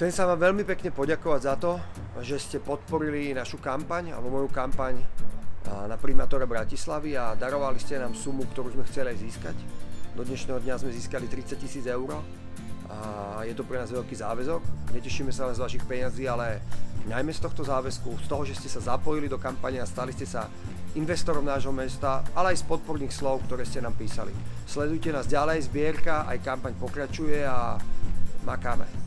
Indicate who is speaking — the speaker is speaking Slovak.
Speaker 1: Chcem sa vám veľmi pekne poďakovať za to, že ste podporili našu kampaň, alebo moju kampaň na primátora Bratislavy a darovali ste nám sumu, ktorú sme chceli aj získať. Do dnešného dňa sme získali 30 000 eur a je to pre nás veľký záväzok. Netešíme sa len z vašich peňazí, ale najmä z tohto záväzku, z toho, že ste sa zapojili do kampane a stali ste sa investorom nášho mesta, ale aj z podporných slov, ktoré ste nám písali. Sledujte nás ďalej, zbierka, aj kampaň pokračuje a makáme.